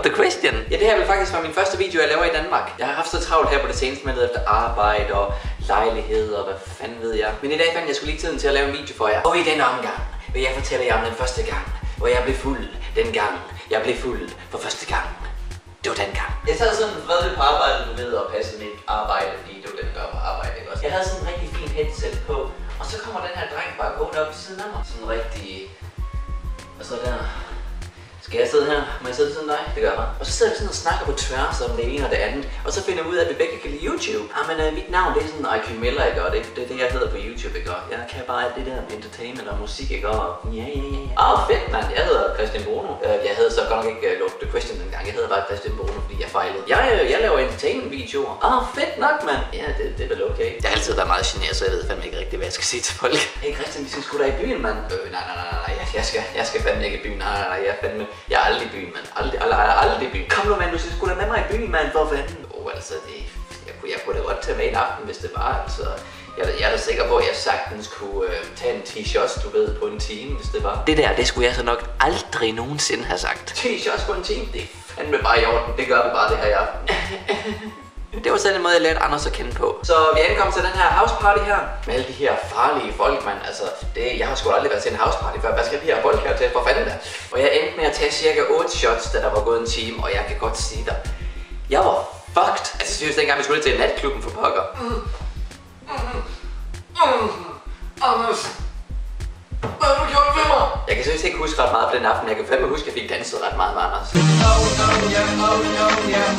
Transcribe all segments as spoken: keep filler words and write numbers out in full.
The Christian. Ja, det her vil faktisk være min første video, jeg laver i Danmark. Jeg har haft så travlt her på det seneste med efter arbejde og lejlighed og hvad fanden ved jeg. Men i dag fandt jeg skulle lige tiden til at lave en video for jer. Og i denne omgang vil jeg fortælle jer om den første gang, hvor jeg blev fuld. Den gang jeg blev fuld for første gang. Det var den gang. Jeg sad sådan fredeligt på arbejde, du ved, og passede mit arbejde, fordi det var den, der gør på arbejde, ikke også? Jeg havde sådan en rigtig fin headset på, og så kommer den her dreng bare gående op i siden af mig. Sådan rigtig... Og så der... Skal jeg sidde her? Må jeg sidde sådan dig? Det gør jeg. Og så sidder vi sådan og snakker på tværs om det ene og det andet. Og så finder jeg ud af, at vi begge kan lide YouTube. Ah, men uh, mit navn det er sådan I Q Miller, ikke? Og det, det er det, jeg hedder på YouTube, ikke? Og jeg kan bare alt det der med entertainment og musik, ikke? Og ja, ja, ja, ja. Åh, oh, fedt, mand. Jeg hedder Christian Bruno. Uh, jeg havde så godt nok ikke uh, The Christian dengang. Jeg hedder bare Christian Bruno, fordi jeg fejlede. Jeg, uh, jeg laver entertainment-videoer. Åh, oh, fedt nok, mand. Ja, det, det er vel okay. Jeg har altid været meget generet, så jeg ved fandme ikke rigtigt, hvad jeg skal sige til folk. Hey Christian, vi skal sgu da i byen, mand. Øh, nej, nej, nej, nej. Jeg skal, jeg skal fandme ikke i byen. Nej, nej, nej. Jeg er fandme... Jeg er aldrig i byen. Aldrig, aldrig, aldrig, aldrig byen. Kom nu, mand, du skal sgu da med mig i byen, mand, for fanden. Åh, oh, altså, det, jeg, kunne, jeg kunne da godt tage med en aften, hvis det var, altså. Jeg, jeg er da sikker på, at jeg sagtens kunne øh, tage en ti shots, du ved, på en time, hvis det var. Det der, det skulle jeg så nok aldrig nogensinde have sagt. ti shots på en time, det er fandme bare i orden. Det gør vi bare det her i aften. Det var sådan en måde, jeg lærte Anders at kende på. Så vi er ankommet til den her houseparty her. Med alle de her farlige folk, mand. Altså, det, jeg har sgu aldrig været til en houseparty før. Hvad skal de her folk her til? For fanden da. Og jeg endte med at tage cirka otte shots, da der var gået en time. Og jeg kan godt sige dig, jeg var fucked. Altså, jeg synes dengang, vi skulle til natklubben for pokker. Mm. Mm. Mm. Anders, hvad har du gjort ved mig? Jeg kan seriøst ikke huske ret meget på den aften. Jeg kan fandme huske, at jeg fik danset ret meget med Anders. Oh, no, yeah, oh, no, yeah,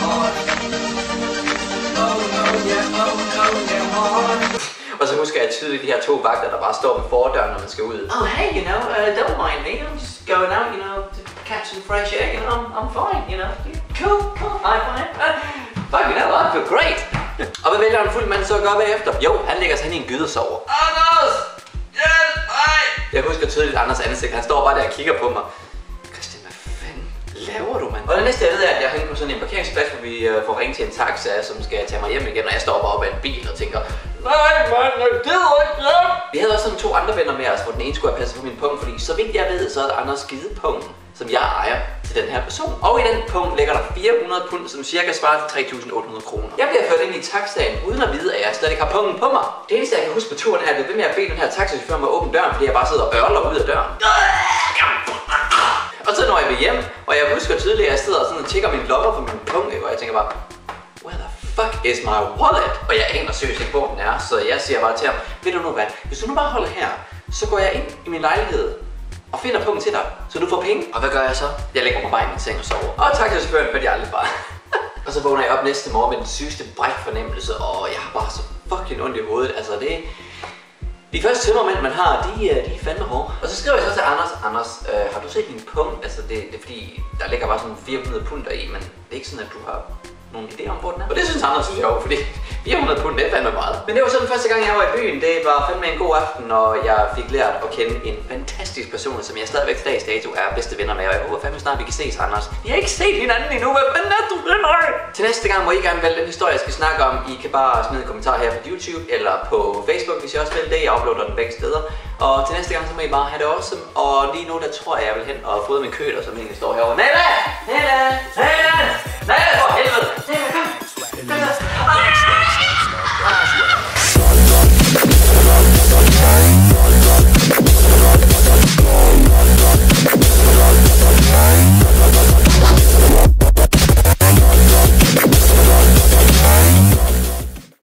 og så husker jeg tydeligt de her to vagter, der bare står ved fordøren, når man skal ud. Oh, hey, you know, uh, don't mind me. I'm just going out, you know, to catch some fresh air. You know, I'm, I'm fine, you know. Cool, cool, I'm fine. Uh, fuck, you know, I feel great. Og hvad vælger en fuld mand så at gøre bagefter? Jo, han lægger sig hen i en gyde og sover. Anders! Hjælp mig! Jeg husker tydeligt Anders ansigt. Han står bare der og kigger på mig. Laver du, mand? Og det næste jeg ved er, at jeg hænger på sådan en parkeringsplads, hvor vi uh, får ringet til en taxa, som skal tage mig hjem igen, og jeg står bare op ad en bil og tænker, nej, mand, jeg gider ikke hjem! Vi havde også sådan to andre venner med os, hvor den ene skulle have passet på min punkt, fordi så vidt jeg ved, så er Anders givet punkten, som jeg ejer til den her person. Og i den punkt ligger der fire hundrede pund, som cirka svarer til tre tusind otte hundrede kroner. Jeg bliver ført ind i taxaen, uden at vide, at jeg slet ikke har punkten på mig. Det eneste, jeg kan huske på turen er, at jeg ved med at bede den her taxachauffør om at åbne døren, fordi jeg bare sidder og ørler ud af døren. Og så når jeg vil hjem, og jeg husker tydeligt, at jeg sidder og sådan og tjekker min lommer for min punkt, og jeg tænker bare, where the fuck is my wallet? Og jeg aner seriøst ikke, hvor den er, så jeg siger bare til ham, ved du nu hvad, hvis du nu bare holder her, så går jeg ind i min lejlighed og finder punkten til dig, så du får penge. Og hvad gør jeg så? Jeg lægger mig bare i min seng og sover. Og tak til chaufføren, for de aldrig bare. Og så vågner jeg op næste morgen med den sygeste brækfornemmelse, og jeg har bare så fucking ondt i hovedet. Altså det... De første tømmermænd, man har, de, de er fandme hårde. Og så skriver jeg så til Anders, Anders, øh, har du set min punkt? Altså det, det er fordi, der ligger bare sådan fire hundrede pund i, men det er ikke sådan, at du har nogle idéer om, hvor den er. Og det synes Anders er sjovt, fordi fire hundrede pund, det er fandme meget. Men det var så den første gang, jeg var i byen. Det var fandme en god aften, og jeg fik lært at kende en fantastisk person, som jeg stadigvæk til dags dato er bedste venner med. Og jeg håber fandme snart, vi kan ses, Anders. Vi har ikke set hinanden endnu. Hvad fanden er du venner? Til næste gang må I gerne vælge den historie, jeg skal snakke om. I kan bare smide en kommentar her på YouTube eller på Facebook, hvis I også vil det. Jeg uploader den begge steder. Og til næste gang, så må I bare have det awesome. Og lige nu, der tror jeg, jeg vil hen og fodre min køler, som egentlig står herovre. Nella! Nella! Nella! Nella, for helvede!